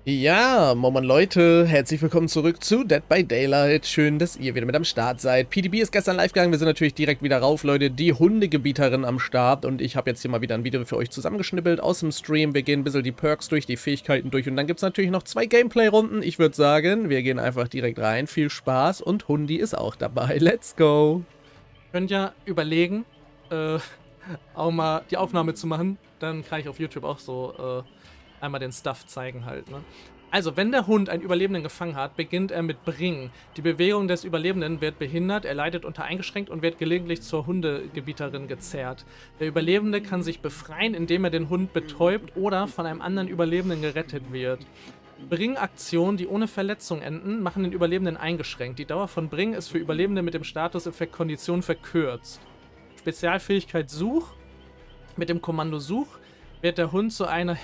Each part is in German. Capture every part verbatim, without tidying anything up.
Ja, Moin Moin Leute, herzlich willkommen zurück zu Dead by Daylight. Schön, dass ihr wieder mit am Start seid. P D B ist gestern live gegangen, wir sind natürlich direkt wieder rauf, Leute. Die Hundegebieterin am Start und ich habe jetzt hier mal wieder ein Video für euch zusammengeschnippelt aus dem Stream. Wir gehen ein bisschen die Perks durch, die Fähigkeiten durch und dann gibt es natürlich noch zwei Gameplay-Runden. Ich würde sagen, wir gehen einfach direkt rein. Viel Spaß und Hundi ist auch dabei. Let's go! Könnt ja überlegen, äh, auch mal die Aufnahme zu machen. Dann kann ich auf YouTube auch so äh, einmal den Stuff zeigen halt, ne? Also, wenn der Hund einen Überlebenden gefangen hat, beginnt er mit Bringen. Die Bewegung des Überlebenden wird behindert, er leidet unter eingeschränkt und wird gelegentlich zur Hundegebieterin gezerrt. Der Überlebende kann sich befreien, indem er den Hund betäubt oder von einem anderen Überlebenden gerettet wird. Bring-Aktionen, die ohne Verletzung enden, machen den Überlebenden eingeschränkt. Die Dauer von Bring ist für Überlebende mit dem Statuseffekt Kondition verkürzt. Spezialfähigkeit Such. Mit dem Kommando Such wird der Hund zu einer...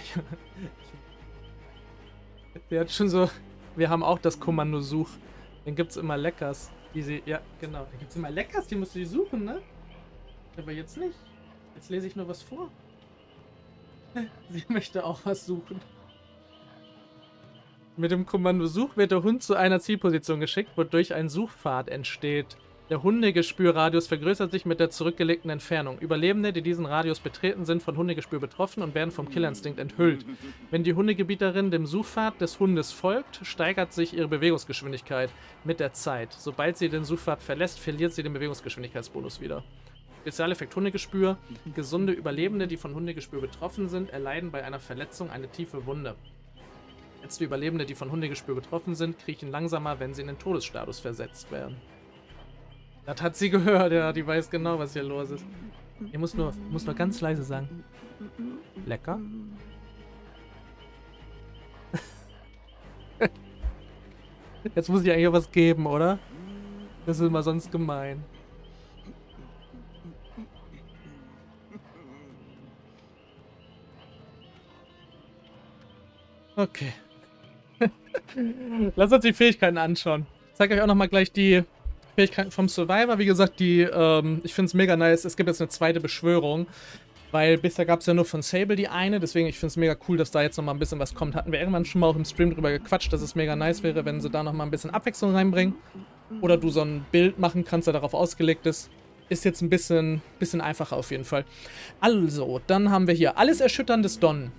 Wir hat schon so... Wir haben auch das Kommando Such. Dann gibt es immer Leckers. Die sie... Ja, genau. Da gibt es immer Leckers, die musst du die suchen, ne? Aber jetzt nicht. Jetzt lese ich nur was vor. Sie möchte auch was suchen. Mit dem Kommando Such wird der Hund zu einer Zielposition geschickt, wodurch ein Suchpfad entsteht. Der Hundegespürradius vergrößert sich mit der zurückgelegten Entfernung. Überlebende, die diesen Radius betreten, sind von Hundegespür betroffen und werden vom Killerinstinkt enthüllt. Wenn die Hundegebieterin dem Suchpfad des Hundes folgt, steigert sich ihre Bewegungsgeschwindigkeit mit der Zeit. Sobald sie den Suchpfad verlässt, verliert sie den Bewegungsgeschwindigkeitsbonus wieder. Spezialeffekt Hundegespür. Gesunde Überlebende, die von Hundegespür betroffen sind, erleiden bei einer Verletzung eine tiefe Wunde. Letzte Überlebende, die von Hundegespür betroffen sind, kriechen langsamer, wenn sie in den Todesstatus versetzt werden. Das hat sie gehört, ja, die weiß genau, was hier los ist. Ich muss nur, muss nur ganz leise sagen. Lecker? Jetzt muss ich eigentlich was geben, oder? Das ist immer sonst gemein. Okay. Lass uns die Fähigkeiten anschauen. Ich zeige euch auch nochmal gleich die Fähigkeiten vom Survivor. Wie gesagt, die, ähm, ich finde es mega nice. Es gibt jetzt eine zweite Beschwörung, weil bisher gab es ja nur von Sable die eine. Deswegen, ich finde es mega cool, dass da jetzt nochmal ein bisschen was kommt. Hatten wir irgendwann schon mal auch im Stream drüber gequatscht, dass es mega nice wäre, wenn sie da nochmal ein bisschen Abwechslung reinbringen. Oder du so ein Bild machen kannst, der darauf ausgelegt ist. Ist jetzt ein bisschen, bisschen einfacher auf jeden Fall. Also, dann haben wir hier alles erschütterndes Donner.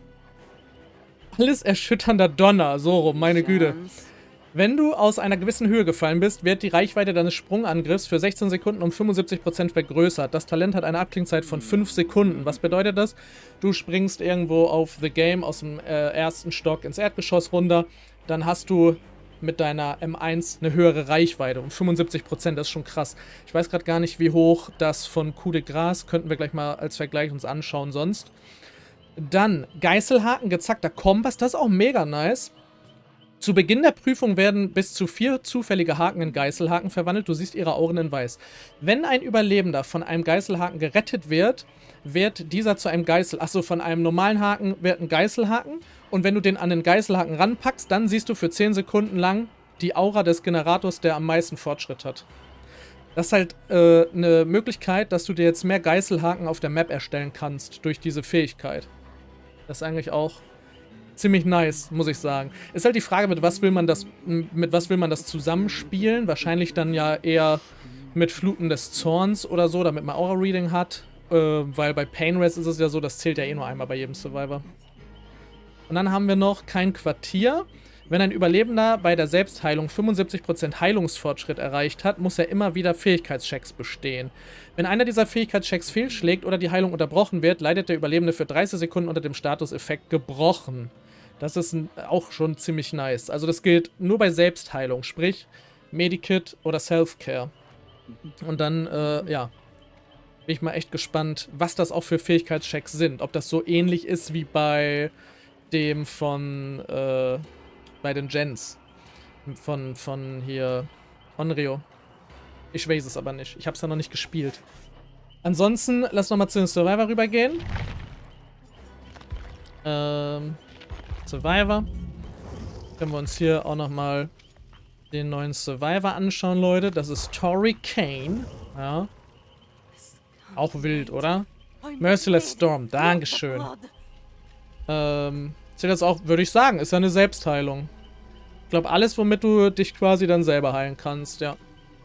Alles erschütternder Donner, so rum, meine Güte. Wenn du aus einer gewissen Höhe gefallen bist, wird die Reichweite deines Sprungangriffs für sechzehn Sekunden um fünfundsiebzig Prozent vergrößert. Das Talent hat eine Abklingzeit von fünf Sekunden. Was bedeutet das? Du springst irgendwo auf The Game aus dem äh, ersten Stock ins Erdgeschoss runter. Dann hast du mit deiner M eins eine höhere Reichweite um fünfundsiebzig Prozent. Das ist schon krass. Ich weiß gerade gar nicht, wie hoch das von Coup de Grâce, könnten wir gleich mal als Vergleich uns anschauen sonst. Dann Geißelhaken, gezackter Kompass, das ist auch mega nice. Zu Beginn der Prüfung werden bis zu vier zufällige Haken in Geißelhaken verwandelt. Du siehst ihre Augen in weiß. Wenn ein Überlebender von einem Geißelhaken gerettet wird, wird dieser zu einem Geißel... Achso, von einem normalen Haken wird ein Geißelhaken. Und wenn du den an den Geißelhaken ranpackst, dann siehst du für zehn Sekunden lang die Aura des Generators, der am meisten Fortschritt hat. Das ist halt äh, eine Möglichkeit, dass du dir jetzt mehr Geißelhaken auf der Map erstellen kannst durch diese Fähigkeit. Das ist eigentlich auch... ziemlich nice, muss ich sagen. Ist halt die Frage, mit was will man das, mit was will man das zusammenspielen? Wahrscheinlich dann ja eher mit Fluten des Zorns oder so, damit man Aura-Reading hat. Äh, weil bei Painrest ist es ja so, das zählt ja eh nur einmal bei jedem Survivor. Und dann haben wir noch kein Quartier. Wenn ein Überlebender bei der Selbstheilung fünfundsiebzig Prozent Heilungsfortschritt erreicht hat, muss er immer wieder Fähigkeitschecks bestehen. Wenn einer dieser Fähigkeitschecks fehlschlägt oder die Heilung unterbrochen wird, leidet der Überlebende für dreißig Sekunden unter dem Statuseffekt gebrochen. Das ist auch schon ziemlich nice. Also das gilt nur bei Selbstheilung, sprich Medikit oder Self-Care. Und dann, äh, ja, bin ich mal echt gespannt, was das auch für Fähigkeitschecks sind. Ob das so ähnlich ist wie bei dem von, äh, bei den Gens. Von, von hier, Onryo. Ich weiß es aber nicht. Ich habe es ja noch nicht gespielt. Ansonsten, lass nochmal zu den Survivor rübergehen. Ähm... Survivor. Können wir uns hier auch nochmal den neuen Survivor anschauen, Leute. Das ist Tori Kane. Ja. Auch wild, oder? Merciless Storm. Dankeschön. Ähm, Zählt das auch, würde ich sagen, ist ja eine Selbstheilung. Ich glaube, alles, womit du dich quasi dann selber heilen kannst, ja.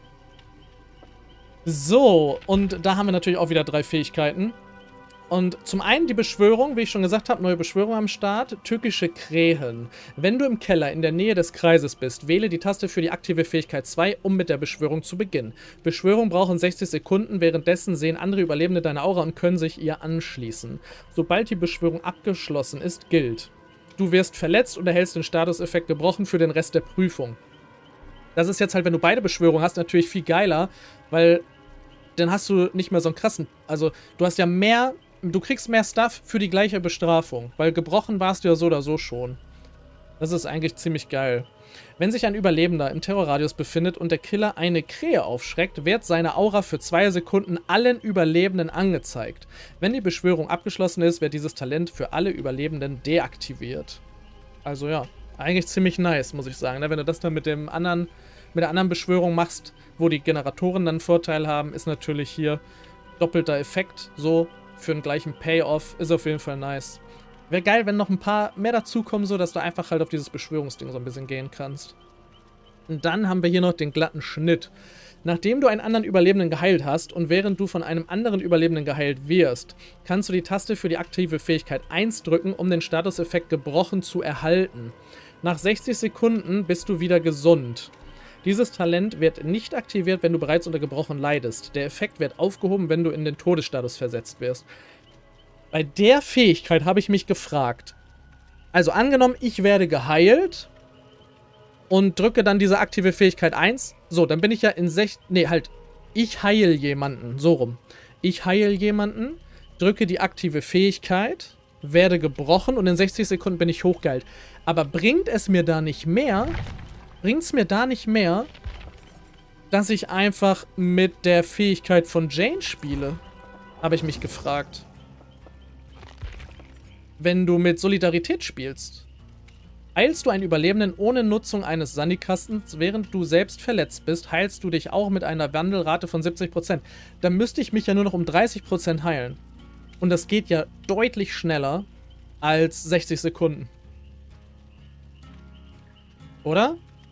So, und da haben wir natürlich auch wieder drei Fähigkeiten. Und zum einen die Beschwörung, wie ich schon gesagt habe, neue Beschwörung am Start, tückische Krähen. Wenn du im Keller in der Nähe des Kreises bist, wähle die Taste für die aktive Fähigkeit zwei, um mit der Beschwörung zu beginnen. Beschwörung brauchen sechzig Sekunden, währenddessen sehen andere Überlebende deine Aura und können sich ihr anschließen. Sobald die Beschwörung abgeschlossen ist, gilt: Du wirst verletzt und erhältst den Statuseffekt gebrochen für den Rest der Prüfung. Das ist jetzt halt, wenn du beide Beschwörungen hast, natürlich viel geiler, weil dann hast du nicht mehr so einen krassen... Also, du hast ja mehr... Du kriegst mehr Stuff für die gleiche Bestrafung, weil gebrochen warst du ja so oder so schon. Das ist eigentlich ziemlich geil. Wenn sich ein Überlebender im Terrorradius befindet und der Killer eine Krähe aufschreckt, wird seine Aura für zwei Sekunden allen Überlebenden angezeigt. Wenn die Beschwörung abgeschlossen ist, wird dieses Talent für alle Überlebenden deaktiviert. Also ja, eigentlich ziemlich nice, muss ich sagen. Wenn du das dann mit dem anderen, mit der anderen Beschwörung machst, wo die Generatoren dann einen Vorteil haben, ist natürlich hier doppelter Effekt, so für den gleichen Payoff, ist auf jeden Fall nice. Wäre geil, wenn noch ein paar mehr dazukommen, so dass du einfach halt auf dieses Beschwörungsding so ein bisschen gehen kannst. Und dann haben wir hier noch den glatten Schnitt. Nachdem du einen anderen Überlebenden geheilt hast und während du von einem anderen Überlebenden geheilt wirst, kannst du die Taste für die aktive Fähigkeit eins drücken, um den Statuseffekt gebrochen zu erhalten. Nach sechzig Sekunden bist du wieder gesund. Dieses Talent wird nicht aktiviert, wenn du bereits unter Gebrochen leidest. Der Effekt wird aufgehoben, wenn du in den Todesstatus versetzt wirst. Bei der Fähigkeit habe ich mich gefragt. Also angenommen, ich werde geheilt und drücke dann diese aktive Fähigkeit eins. So, dann bin ich ja in sechzig... Nee, halt. Ich heile jemanden. So rum. Ich heile jemanden, drücke die aktive Fähigkeit, werde gebrochen und in sechzig Sekunden bin ich hochgeheilt. Aber bringt es mir da nicht mehr... Bringt es mir da nicht mehr, dass ich einfach mit der Fähigkeit von Jane spiele? Habe ich mich gefragt. Wenn du mit Solidarität spielst, heilst du einen Überlebenden ohne Nutzung eines Sandikastens, während du selbst verletzt bist, heilst du dich auch mit einer Wandelrate von siebzig Prozent. Dann müsste ich mich ja nur noch um dreißig Prozent heilen. Und das geht ja deutlich schneller als sechzig Sekunden. Oder?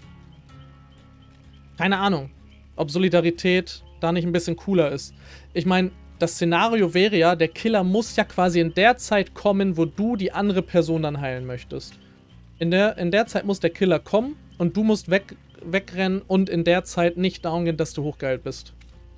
Keine Ahnung, ob Solidarität da nicht ein bisschen cooler ist. Ich meine, das Szenario wäre ja, der Killer muss ja quasi in der Zeit kommen, wo du die andere Person dann heilen möchtest. In der, in der Zeit muss der Killer kommen und du musst weg, wegrennen und in der Zeit nicht down gehen, dass du hochgeheilt bist.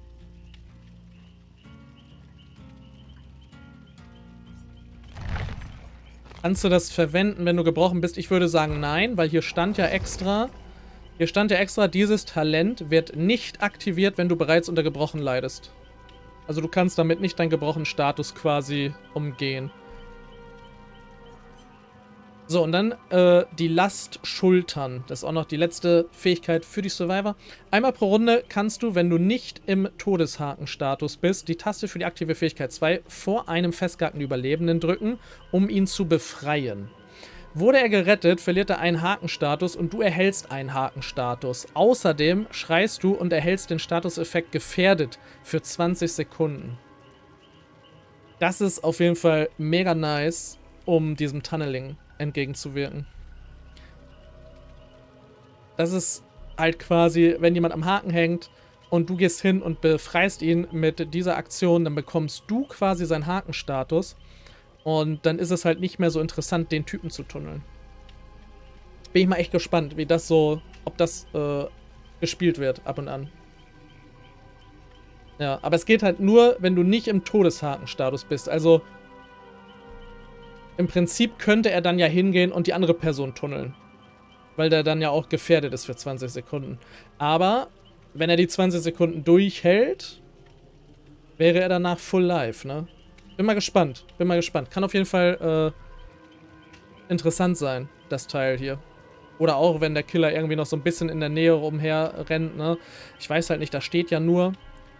Kannst du das verwenden, wenn du gebrochen bist? Ich würde sagen nein, weil hier stand ja extra... Hier stand ja extra, dieses Talent wird nicht aktiviert, wenn du bereits unter Gebrochen leidest. Also du kannst damit nicht deinen gebrochenen Status quasi umgehen. So, und dann äh, die Last schultern. Das ist auch noch die letzte Fähigkeit für die Survivor. Einmal pro Runde kannst du, wenn du nicht im Todeshaken-Status bist, die Taste für die aktive Fähigkeit zwei vor einem festgehackten Überlebenden drücken, um ihn zu befreien. Wurde er gerettet, verliert er einen Hakenstatus und du erhältst einen Hakenstatus. Außerdem schreist du und erhältst den Statuseffekt gefährdet für zwanzig Sekunden. Das ist auf jeden Fall mega nice, um diesem Tunneling entgegenzuwirken. Das ist halt quasi, wenn jemand am Haken hängt und du gehst hin und befreist ihn mit dieser Aktion, dann bekommst du quasi seinen Hakenstatus. Und dann ist es halt nicht mehr so interessant, den Typen zu tunneln. Bin ich mal echt gespannt, wie das so, ob das äh, gespielt wird ab und an. Ja, aber es geht halt nur, wenn du nicht im Todeshaken-Status bist. Also im Prinzip könnte er dann ja hingehen und die andere Person tunneln. Weil der dann ja auch gefährdet ist für zwanzig Sekunden. Aber wenn er die zwanzig Sekunden durchhält, wäre er danach full life, ne? Bin mal gespannt. Bin mal gespannt. Kann auf jeden Fall äh, interessant sein, das Teil hier. Oder auch, wenn der Killer irgendwie noch so ein bisschen in der Nähe rumher rennt, ne? Ich weiß halt nicht, da steht ja nur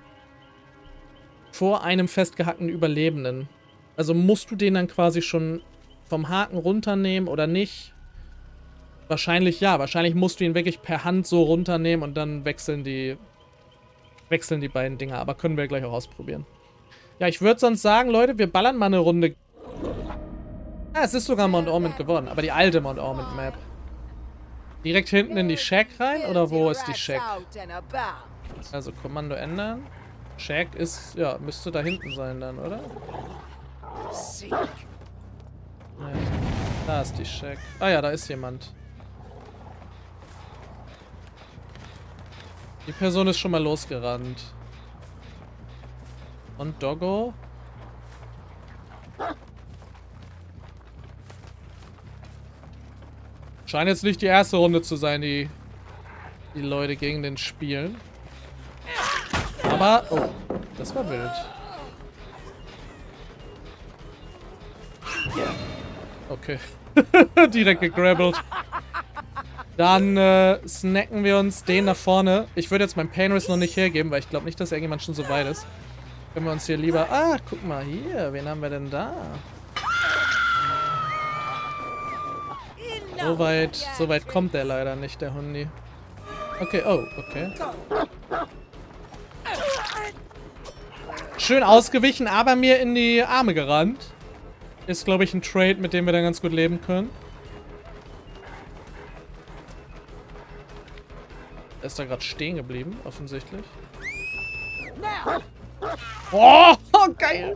vor einem festgehackten Überlebenden. Also musst du den dann quasi schon vom Haken runternehmen oder nicht? Wahrscheinlich ja. Wahrscheinlich musst du ihn wirklich per Hand so runternehmen und dann wechseln die, wechseln die beiden Dinger. Aber können wir gleich auch ausprobieren. Ja, ich würde sonst sagen, Leute, wir ballern mal eine Runde. Ah, es ist sogar Mount Ormond geworden, aber die alte Mount Ormond Map. Direkt hinten in die Shack rein, oder wo ist die Shack? Also Kommando ändern. Shack ist, ja, müsste da hinten sein dann, oder? Ja, da ist die Shack. Ah ja, da ist jemand. Die Person ist schon mal losgerannt. Und Doggo? Scheint jetzt nicht die erste Runde zu sein, die die Leute gegen den spielen. Aber, oh, das war wild. Okay. Direkt gegrabbelt. Dann äh, snacken wir uns den da vorne. Ich würde jetzt mein Painriss noch nicht hergeben, weil ich glaube nicht, dass irgendjemand schon so weit ist. Können wir uns hier lieber... Ah, guck mal hier. Wen haben wir denn da? So weit, so weit kommt der leider nicht, der Hundi. Okay, oh, okay. Schön ausgewichen, aber mir in die Arme gerannt. Ist, glaube ich, ein Trade, mit dem wir dann ganz gut leben können. Er ist da gerade stehen geblieben, offensichtlich. Oh, oh, geil.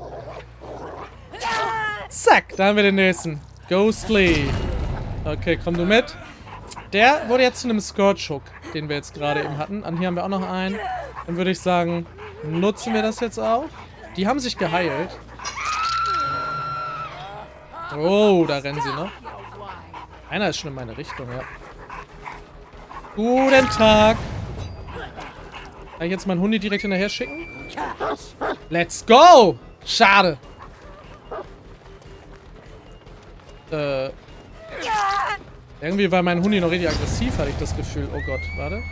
Zack, da haben wir den nächsten. Ghostly. Okay, komm du mit. Der wurde jetzt zu einem Scourge-Hook, den wir jetzt gerade eben hatten. An hier haben wir auch noch einen. Dann würde ich sagen, nutzen wir das jetzt auch. Die haben sich geheilt. Oh, da rennen sie noch. Einer ist schon in meine Richtung, ja. Guten Tag. Kann ich jetzt meinen Hundi direkt hinterher schicken? Let's go! Schade. Äh. Irgendwie war mein Hundi noch richtig aggressiv, hatte ich das Gefühl. Oh Gott, warte.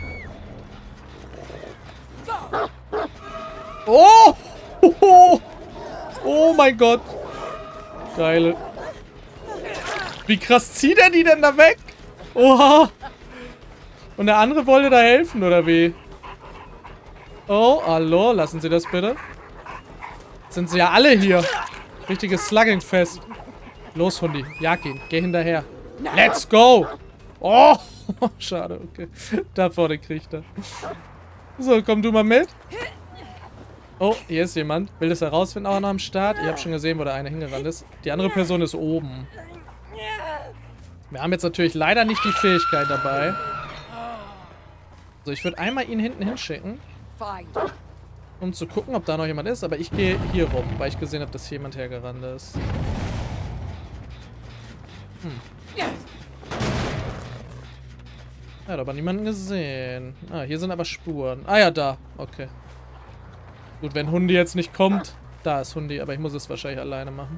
Oh! Oh, oh mein Gott. Geil. Wie krass zieht er die denn da weg? Oha. Und der andere wollte da helfen, oder wie? Oh, hallo, lassen Sie das bitte. Sind sie ja alle hier. Richtiges Slugging-Fest. Los, Hundi, jag ihn. Geh hinterher. Let's go! Oh, schade, okay. Da vorne kriegt er. So, komm du mal mit. Oh, hier ist jemand. Will das herausfinden, auch noch am Start. Ich habe schon gesehen, wo der eine hingerannt ist. Die andere Person ist oben. Wir haben jetzt natürlich leider nicht die Fähigkeit dabei. So, ich würde einmal ihn hinten hinschicken. Um zu gucken, ob da noch jemand ist. Aber ich gehe hier rum, weil ich gesehen habe, dass hier jemand hergerannt ist. Hm. Er hat aber niemanden gesehen. Ah, hier sind aber Spuren. Ah ja, da. Okay. Gut, wenn Hundi jetzt nicht kommt. Da ist Hundi, aber ich muss es wahrscheinlich alleine machen.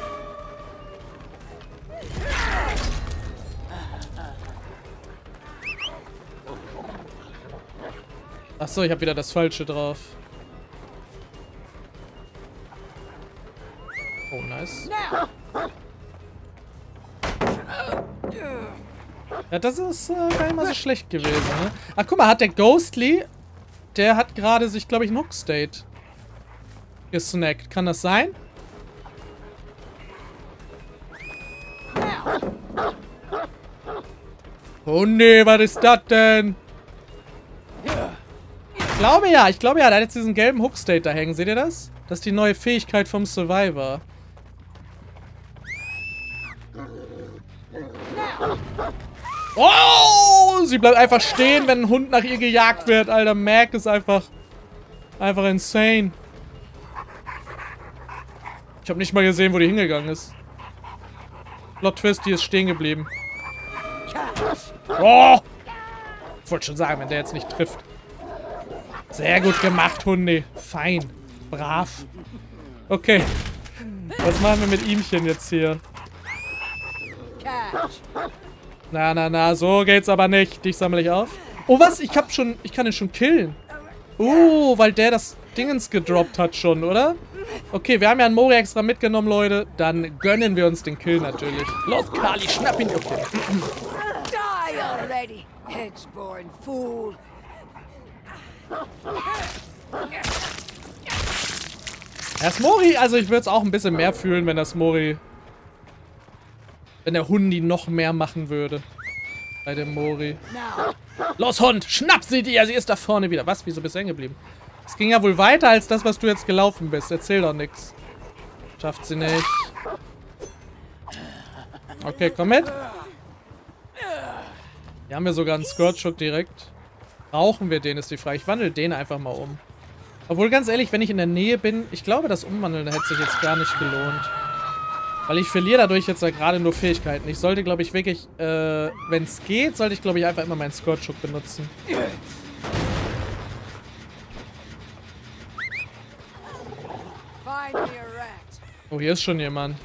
Achso, ich habe wieder das Falsche drauf. Oh, nice. Ja, das ist äh, gar nicht mal so schlecht gewesen, ne? Ach, guck mal, hat der Ghostly, der hat gerade sich, glaube ich, ein Hook-State gesnackt. Kann das sein? Oh nee, was ist das denn? Ich glaube ja, ich glaube ja, der hat jetzt diesen gelben Hook-State da hängen. Seht ihr das? Das ist die neue Fähigkeit vom Survivor. Oh! Sie bleibt einfach stehen, wenn ein Hund nach ihr gejagt wird. Alter, Mac ist einfach... Einfach insane. Ich habe nicht mal gesehen, wo die hingegangen ist. Plot Twist, die ist stehen geblieben. Oh! Ich wollte schon sagen, wenn der jetzt nicht trifft. Sehr gut gemacht, Hundi. Fein. Brav. Okay. Was machen wir mit ihmchen jetzt hier? Na, na, na, so geht's aber nicht. Dich sammle ich auf. Oh, was? Ich hab schon... Ich kann ihn schon killen. Uh, weil der das Dingens gedroppt hat schon, oder? Okay, wir haben ja einen Mori extra mitgenommen, Leute. Dann gönnen wir uns den Kill natürlich. Los, Kali, schnapp ihn. Okay. Die already, hedge-born fool. Das Mori, also ich würde es auch ein bisschen mehr fühlen, wenn das Mori Wenn der Hundi noch mehr machen würde. Bei dem Mori. Now, Los, Hund! Schnapp sie dir! Sie ist da vorne wieder. Was? Wieso bist du hängen geblieben? Es ging ja wohl weiter als das, was du jetzt gelaufen bist. Erzähl doch nix. Schafft sie nicht. Okay, komm mit. Hier haben wir sogar einen Scourge-Hook direkt. Brauchen wir den, ist die Frage. Ich wandle den einfach mal um. Obwohl, ganz ehrlich, wenn ich in der Nähe bin, ich glaube, das Umwandeln hätte sich jetzt gar nicht gelohnt. Weil ich verliere dadurch jetzt ja gerade nur Fähigkeiten. Ich sollte, glaube ich, wirklich, äh, wenn es geht, sollte ich, glaube ich, einfach immer meinen Scourge-Hook benutzen. find me a rat. Oh, hier ist schon jemand.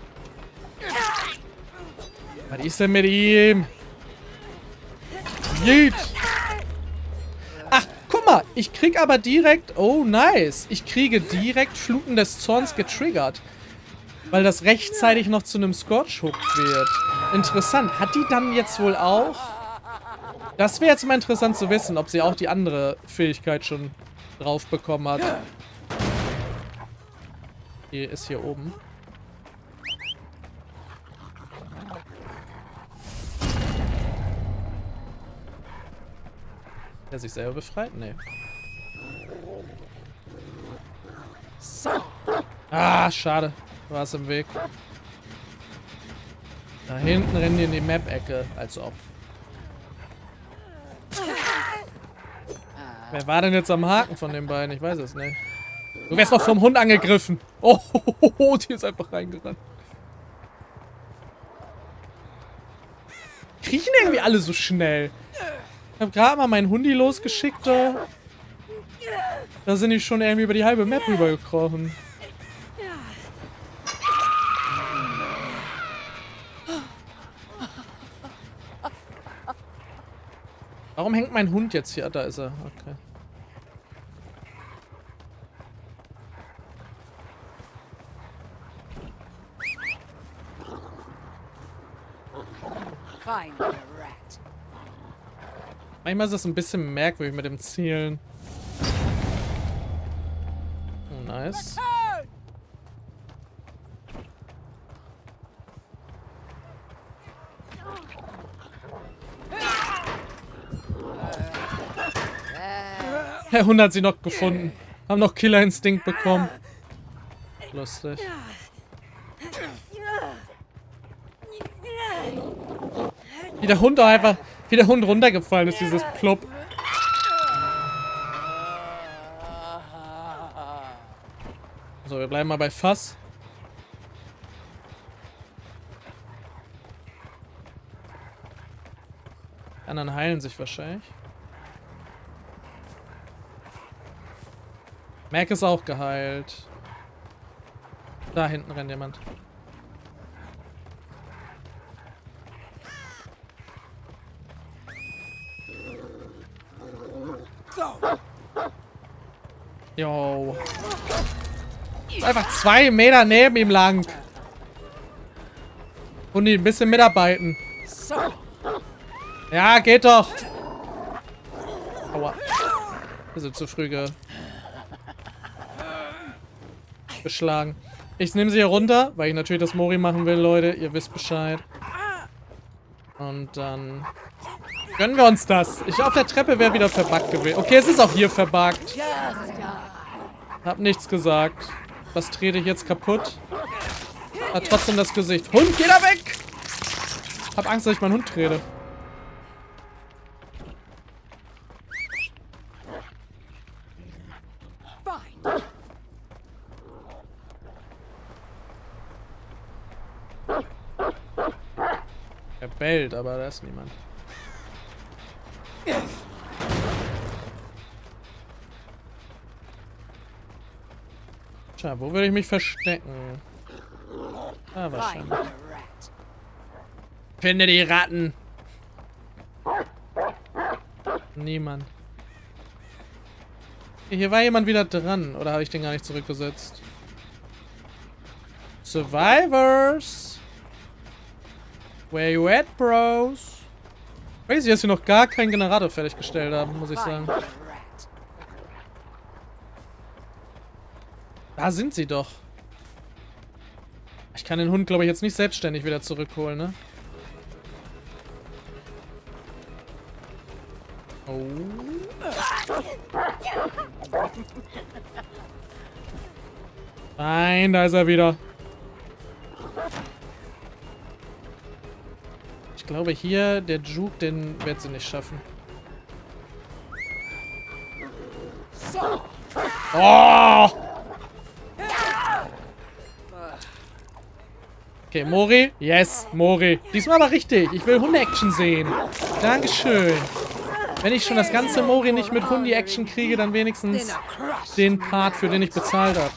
Was ist denn mit ihm? Jeet. Ach, guck mal. Ich krieg aber direkt... Oh, nice. Ich kriege direkt Fluten des Zorns getriggert. Weil das rechtzeitig noch zu einem Scourge-Hook wird. Interessant. Hat die dann jetzt wohl auch... Das wäre jetzt mal interessant zu wissen, ob sie auch die andere Fähigkeit schon drauf bekommen hat. Die ist hier oben. Der sich selber befreit? Nee. So. Ah, schade. Du warst im Weg. Da hinten rennen die in die Map-Ecke. Als ob. Wer war denn jetzt am Haken von den beiden? Ich weiß es nicht. Du wärst noch vom Hund angegriffen. Oh, die ist einfach reingerannt. Kriechen irgendwie alle so schnell. Ich habe gerade mal meinen Hundi losgeschickt. Da. da sind die schon irgendwie über die halbe Map rübergekrochen. Warum hängt mein Hund jetzt hier? Da ist er. Okay. Find me a rat. Manchmal ist es ein bisschen merkwürdig mit dem Zielen. Oh, nice. Der Hund hat sie noch gefunden. Haben noch Killerinstinkt bekommen. Lustig. Wie der Hund auch einfach, wie der Hund runtergefallen ist, dieses Plopp. So, wir bleiben mal bei Fass. Die anderen heilen sich wahrscheinlich. Mac ist auch geheilt. Da hinten rennt jemand. Jo. Einfach zwei Meter neben ihm lang. Und die ein bisschen mitarbeiten. Ja, geht doch. Aua. Wir sind zu früh ge beschlagen. Ich nehme sie hier runter, weil ich natürlich das Mori machen will, Leute. Ihr wisst Bescheid. Und dann gönnen wir uns das. Ich auf der Treppe wäre wieder verbuggt gewesen. Okay, es ist auch hier verbuggt. Hab nichts gesagt. Was trete ich jetzt kaputt? Hat trotzdem das Gesicht. Hund, geh da weg! Hab Angst, dass ich meinen Hund trete. Er bellt, aber da ist niemand. Tja, wo würde ich mich verstecken? Ah, wahrscheinlich. Finde die Ratten! Niemand. Hier war jemand wieder dran. Oder habe ich den gar nicht zurückgesetzt? Survivors! Where you at, bros? Crazy, dass wir noch gar keinen Generator fertiggestellt haben, muss ich sagen. Da sind sie doch. Ich kann den Hund, glaube ich, jetzt nicht selbstständig wieder zurückholen, ne? Oh. Nein, da ist er wieder. Ich glaube hier, der Juke, den wird sie nicht schaffen. Oh! Okay, Mori. Yes, Mori. Diesmal aber richtig. Ich will Hunde-Action sehen. Dankeschön. Wenn ich schon das ganze Mori nicht mit Hundi-Action kriege, dann wenigstens den Part, für den ich bezahlt habe.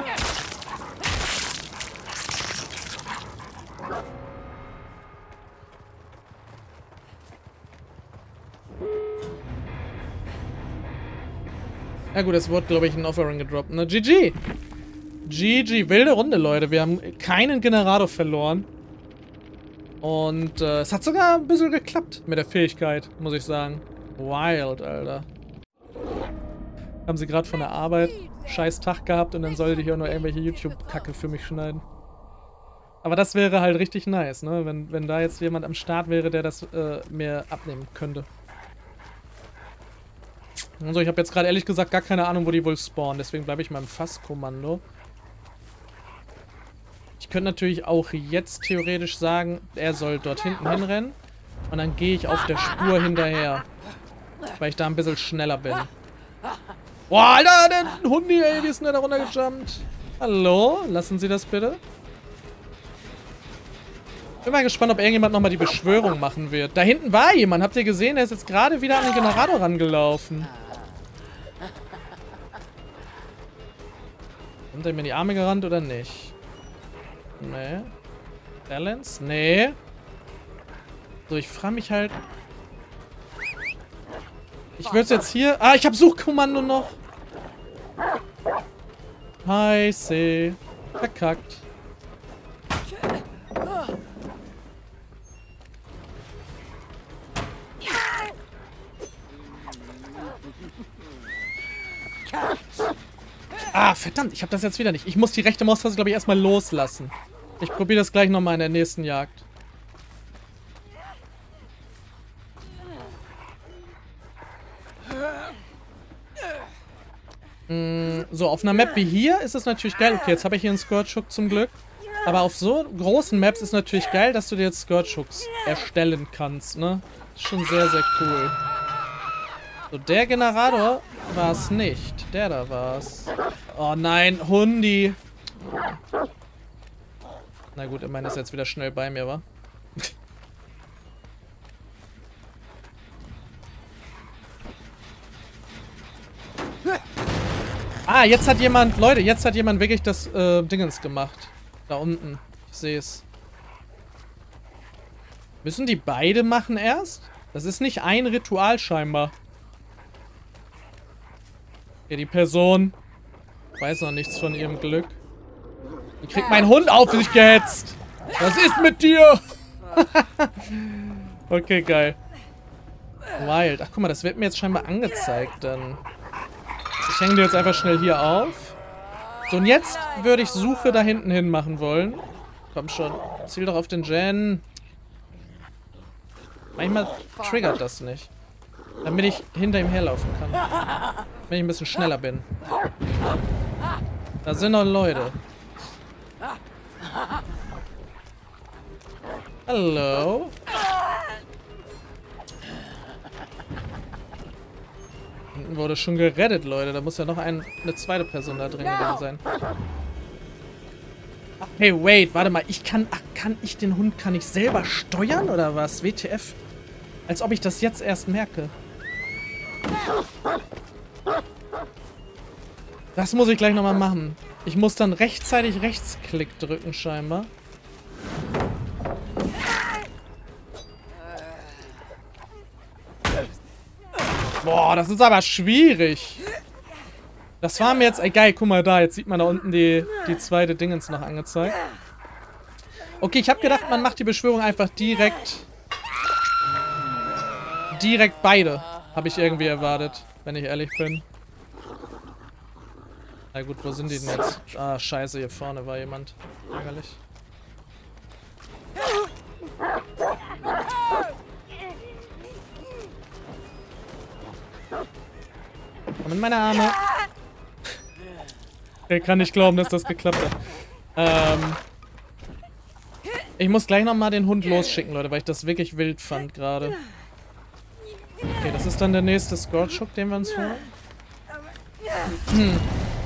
Na gut, es wurde, glaube ich, ein Offering gedroppt. Na, G G. G G. Wilde Runde, Leute. Wir haben keinen Generator verloren. Und äh, es hat sogar ein bisschen geklappt mit der Fähigkeit, muss ich sagen. Wild, Alter. Haben sie gerade von der Arbeit scheiß Tag gehabt und dann sollte ich auch nur irgendwelche YouTube-Kacke für mich schneiden. Aber das wäre halt richtig nice, ne? Wenn, wenn da jetzt jemand am Start wäre, der das äh, mir abnehmen könnte. Also ich habe jetzt gerade ehrlich gesagt gar keine Ahnung, wo die wohl spawnen. Deswegen bleibe ich mal im Fasskommando. Ich könnte natürlich auch jetzt theoretisch sagen, er soll dort hinten hinrennen. Und dann gehe ich auf der Spur hinterher. Weil ich da ein bisschen schneller bin. Boah, Alter, der Hundi, ey, wie ist denn der da runtergejumpt? Hallo? Lassen Sie das bitte? Bin mal gespannt, ob irgendjemand nochmal die Beschwörung machen wird. Da hinten war jemand, habt ihr gesehen? Der ist jetzt gerade wieder an den Generator rangelaufen. Kommt er mir in die Arme gerannt oder nicht? Nee. Balance? Nee. So, ich frage mich halt... Ich würde es jetzt hier... Ah, ich habe Suchkommando noch. Heiße. Verkackt. Ah, verdammt, ich habe das jetzt wieder nicht. Ich muss die rechte Maustaste, glaube ich, erstmal loslassen. Ich probiere das gleich nochmal in der nächsten Jagd. Mm, so, auf einer Map wie hier ist es natürlich geil. Okay, jetzt habe ich hier einen Scourge-Hook zum Glück. Aber auf so großen Maps ist natürlich geil, dass du dir jetzt Scourge-Hooks erstellen kannst, ne? Ist schon sehr, sehr cool. So, der Generator war es nicht. Der da war es. Oh nein, Hundi. Na gut, immerhin ist er jetzt wieder schnell bei mir, wa? Ah, jetzt hat jemand, Leute, jetzt hat jemand wirklich das äh, Dingens gemacht. Da unten. Ich sehe es. Müssen die beide machen erst? Das ist nicht ein Ritual scheinbar. Ja, die Person weiß noch nichts von ihrem Glück. Die kriegt meinen Hund auf sich gehetzt. Was ist mit dir? Okay, geil. Wild. Ach, guck mal, das wird mir jetzt scheinbar angezeigt dann. Ich hänge dir jetzt einfach schnell hier auf. So, und jetzt würde ich Suche da hinten hin machen wollen. Komm schon. Ziel doch auf den Gen. Manchmal triggert das nicht. Damit ich hinter ihm herlaufen kann. Wenn ich ein bisschen schneller bin. Da sind noch Leute. Hallo? Hinten wurde schon gerettet, Leute. Da muss ja noch ein, eine zweite Person da drin gewesen sein. Ach, hey, wait, warte mal. Ich kann... Ach, kann ich den Hund... Kann ich selber steuern oder was? W T F? Als ob ich das jetzt erst merke. Das muss ich gleich nochmal machen. Ich muss dann rechtzeitig Rechtsklick drücken, scheinbar. Boah, das ist aber schwierig. Das war mir jetzt... Ey, geil, guck mal da. Jetzt sieht man da unten die, die zweite Dingens noch angezeigt. Okay, ich habe gedacht, man macht die Beschwörung einfach direkt... Direkt beide. Habe ich irgendwie erwartet, wenn ich ehrlich bin. Na gut, wo sind die denn jetzt? Ah, scheiße, hier vorne war jemand. Ärgerlich. Komm in meine Arme. Ich kann nicht glauben, dass das geklappt hat. Ähm... Ich muss gleich nochmal den Hund losschicken, Leute, weil ich das wirklich wild fand gerade. Okay, das ist dann der nächste Scorch-Hook, den wir uns holen. Hm.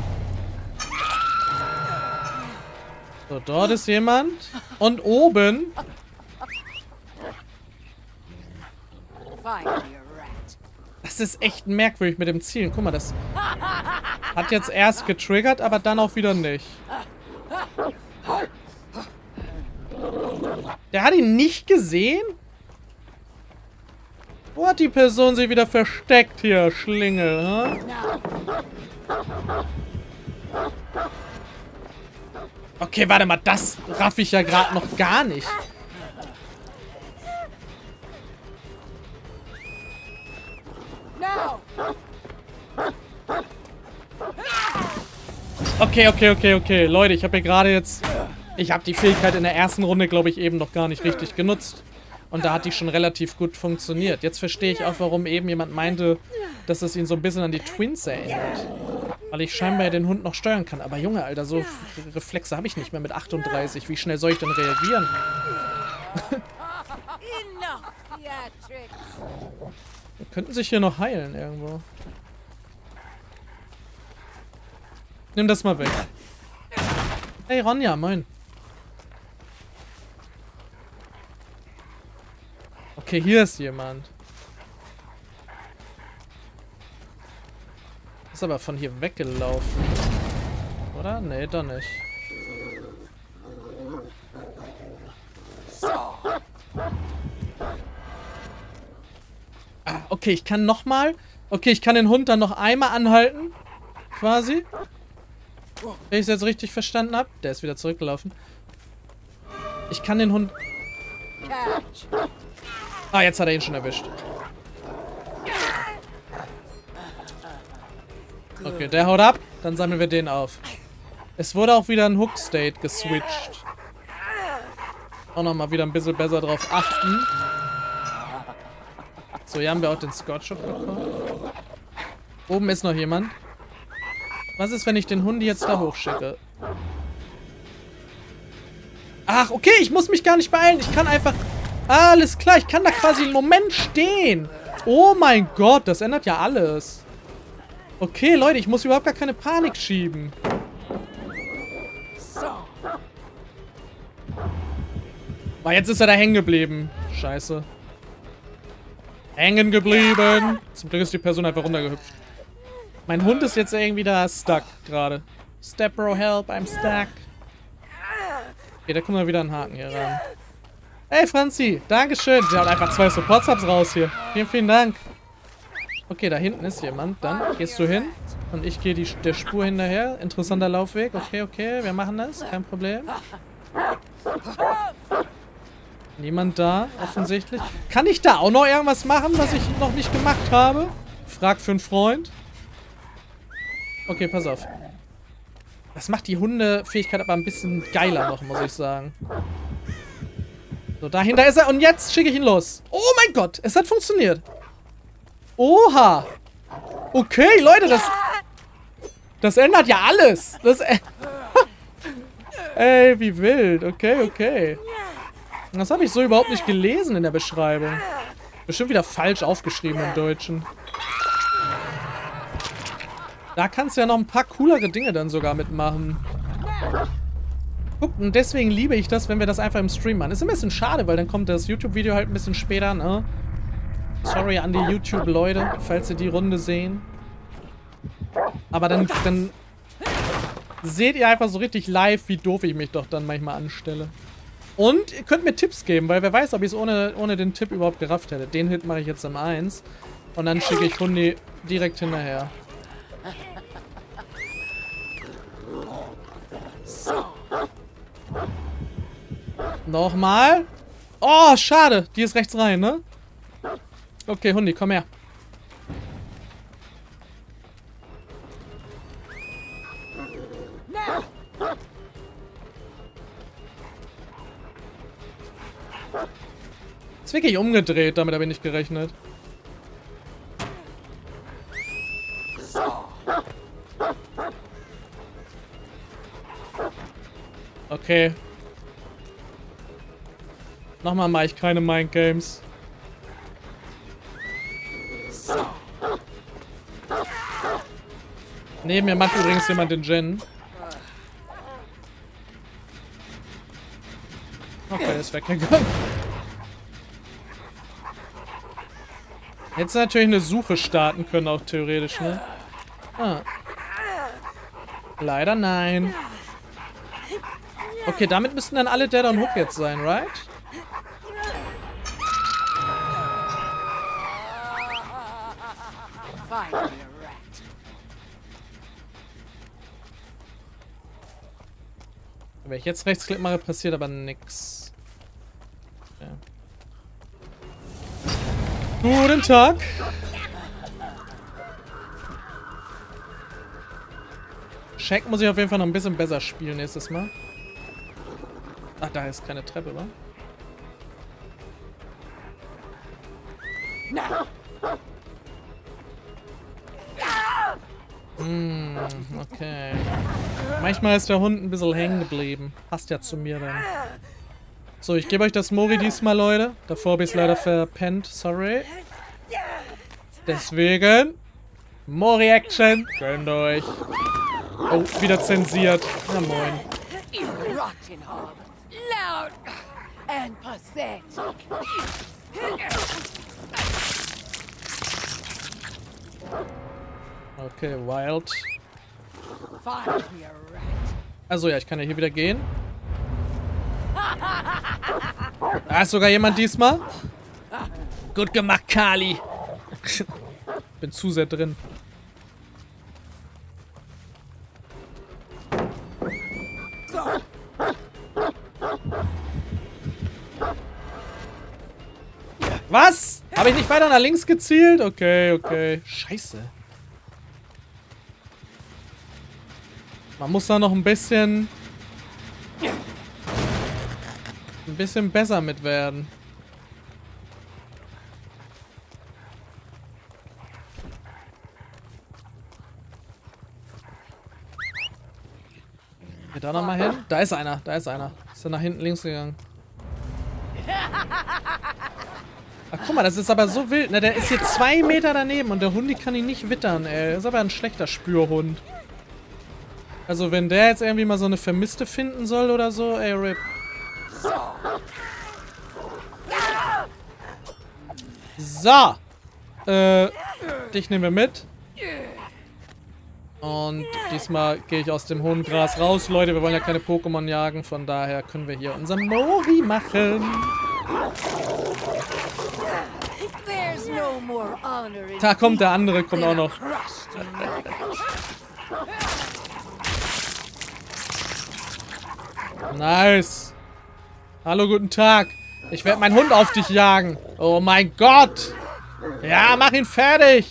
So, dort ist jemand. Und oben... Find me a rat. Das ist echt merkwürdig mit dem Zielen. Guck mal, das hat jetzt erst getriggert, aber dann auch wieder nicht. Der hat ihn nicht gesehen? Wo hat die Person sich wieder versteckt hier, Schlingel, hä? Okay, warte mal, das raff ich ja gerade noch gar nicht. No. Okay, okay, okay, okay. Leute, ich habe hier gerade jetzt... Ich habe die Fähigkeit in der ersten Runde, glaube ich, eben noch gar nicht richtig genutzt. Und da hat die schon relativ gut funktioniert. Jetzt verstehe ich auch, warum eben jemand meinte, dass es ihn so ein bisschen an die Twins erinnert. Weil ich scheinbar ja den Hund noch steuern kann. Aber Junge, Alter, so Reflexe habe ich nicht mehr mit achtunddreißig. Wie schnell soll ich denn reagieren? Enough theatrics. Wir könnten sich hier noch heilen irgendwo. Nimm das mal weg. Hey Ronja, moin. Okay, hier ist jemand. Ist aber von hier weggelaufen. Oder? Nee, doch nicht. Ah, okay, ich kann nochmal. Okay, ich kann den Hund dann noch einmal anhalten. Quasi. Wenn ich es jetzt richtig verstanden habe. Der ist wieder zurückgelaufen. Ich kann den Hund... Catch. Ah, jetzt hat er ihn schon erwischt. Okay, der haut ab. Dann sammeln wir den auf. Es wurde auch wieder ein Hook-State geswitcht. Auch nochmal wieder ein bisschen besser drauf achten. So, hier haben wir auch den Scotch-Hook bekommen. Oben ist noch jemand. Was ist, wenn ich den Hundi jetzt da hochschicke? Ach, okay, ich muss mich gar nicht beeilen. Ich kann einfach... Alles klar, ich kann da quasi einen Moment stehen. Oh mein Gott, das ändert ja alles. Okay, Leute, ich muss überhaupt gar keine Panik schieben. Aber jetzt ist er da hängen geblieben. Scheiße. Hängen geblieben. Zum Glück ist die Person einfach runtergehüpft. Mein Hund ist jetzt irgendwie da stuck gerade. Step Bro, help, I'm stuck. Okay, da kommen wir wieder einen Haken hier ran. Hey Franzi, Dankeschön. Sie haut einfach zwei Support-Subs raus hier. Vielen, vielen Dank. Okay, da hinten ist jemand. Dann gehst du hin und ich gehe die, der Spur hinterher. Interessanter Laufweg. Okay, okay, wir machen das. Kein Problem. Niemand da, offensichtlich. Kann ich da auch noch irgendwas machen, was ich noch nicht gemacht habe? Frag für einen Freund. Okay, pass auf. Das macht die Hundefähigkeit aber ein bisschen geiler noch, muss ich sagen. So, dahinter ist er und jetzt schicke ich ihn los. Oh mein Gott, es hat funktioniert. Oha. Okay, Leute, das... Das ändert ja alles. Das... Ey, wie wild. Okay, okay. Das habe ich so überhaupt nicht gelesen in der Beschreibung. Bestimmt wieder falsch aufgeschrieben im Deutschen. Da kannst du ja noch ein paar coolere Dinge dann sogar mitmachen. Guck, und deswegen liebe ich das, wenn wir das einfach im Stream machen. Ist ein bisschen schade, weil dann kommt das YouTube-Video halt ein bisschen später, ne? Sorry an die YouTube-Leute, falls sie die Runde sehen. Aber dann, dann seht ihr einfach so richtig live, wie doof ich mich doch dann manchmal anstelle. Und ihr könnt mir Tipps geben, weil wer weiß, ob ich es ohne, ohne den Tipp überhaupt gerafft hätte. Den Hit mache ich jetzt am eins. Und dann schicke ich Hundi direkt hinterher. Nochmal. Oh, schade. Die ist rechts rein, ne? Okay, Hundi, komm her. wirklich umgedreht, damit habe ich nicht gerechnet. Okay. Nochmal mache ich keine Mind Games. Neben mir macht übrigens jemand den Gen. Okay, ist weggegangen. Jetzt natürlich eine Suche starten können, auch theoretisch, ne? Ah. Leider nein. Okay, damit müssten dann alle Dead on Hook jetzt sein, right? Find me a rat. Wenn ich jetzt Rechtsklick mache, passiert aber nix. Ja. Guten Tag. Shack muss ich auf jeden Fall noch ein bisschen besser spielen nächstes Mal. Ach, da ist keine Treppe, wa? Hm, okay. Manchmal ist der Hund ein bisschen hängen geblieben. Passt ja zu mir dann. So, ich gebe euch das Mori diesmal, Leute. Davor habe ich es leider verpennt. Sorry. Deswegen. Mori-Action. Gönnt euch. Oh, wieder zensiert. Na moin. You rotten hog. Loud and pathetic. Okay, wild. Find me a rat. Also ja, ich kann ja hier wieder gehen. Da ist sogar jemand diesmal. Gut gemacht, Kali. Bin zu sehr drin. Was? Habe ich nicht weiter nach links gezielt? Okay, okay. Scheiße. Man muss da noch ein bisschen... ein bisschen besser mit werden. Hier da nochmal hin. Da ist einer, da ist einer. Ist er nach hinten links gegangen. Ach, guck mal, das ist aber so wild, ne? Der ist hier zwei Meter daneben und der Hundi kann ihn nicht wittern, ey. Das ist aber ein schlechter Spürhund. Also, wenn der jetzt irgendwie mal so eine Vermisste finden soll oder so, ey, Rip. So. Äh, dich nehmen wir mit. Und diesmal gehe ich aus dem hohen Gras raus. Leute, wir wollen ja keine Pokémon jagen, von daher können wir hier unseren Mori machen. Da kommt der andere, kommt auch noch. Nice. Hallo, guten Tag. Ich werde meinen Hund auf dich jagen. Oh mein Gott. Ja, mach ihn fertig.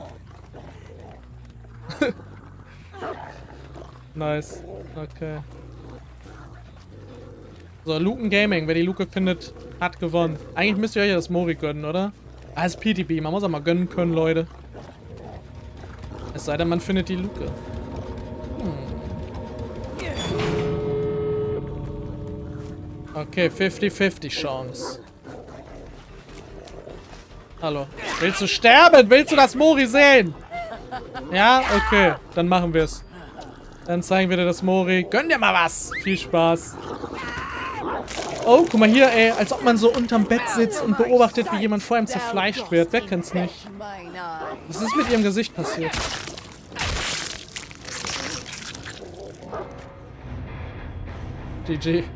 Nice. Okay. So, Luken Gaming. Wer die Luke findet, hat gewonnen. Eigentlich müsst ihr euch ja das Mori gönnen, oder? Ah, das ist P T B. Man muss auch mal gönnen können, Leute. Es sei denn, man findet die Luke. Hm. Okay, fünfzig fünfzig Chance. Hallo. Willst du sterben? Willst du das Mori sehen? Ja? Okay. Dann machen wir es. Dann zeigen wir dir das Mori. Gönn dir mal was. Viel Spaß. Oh, guck mal hier, ey. Als ob man so unterm Bett sitzt und beobachtet, wie jemand vor ihm zerfleischt wird. Wer kennt's nicht? Was ist mit ihrem Gesicht passiert? G G.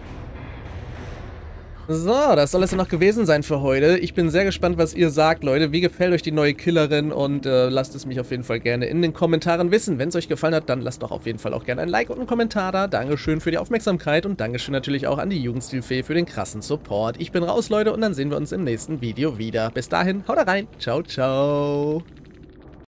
So, das soll es ja noch gewesen sein für heute. Ich bin sehr gespannt, was ihr sagt, Leute. Wie gefällt euch die neue Killerin? Und äh, lasst es mich auf jeden Fall gerne in den Kommentaren wissen. Wenn es euch gefallen hat, dann lasst doch auf jeden Fall auch gerne ein Like und einen Kommentar da. Dankeschön für die Aufmerksamkeit und Dankeschön natürlich auch an die Jugendstilfee für den krassen Support. Ich bin raus, Leute, und dann sehen wir uns im nächsten Video wieder. Bis dahin, haut rein. Ciao, ciao.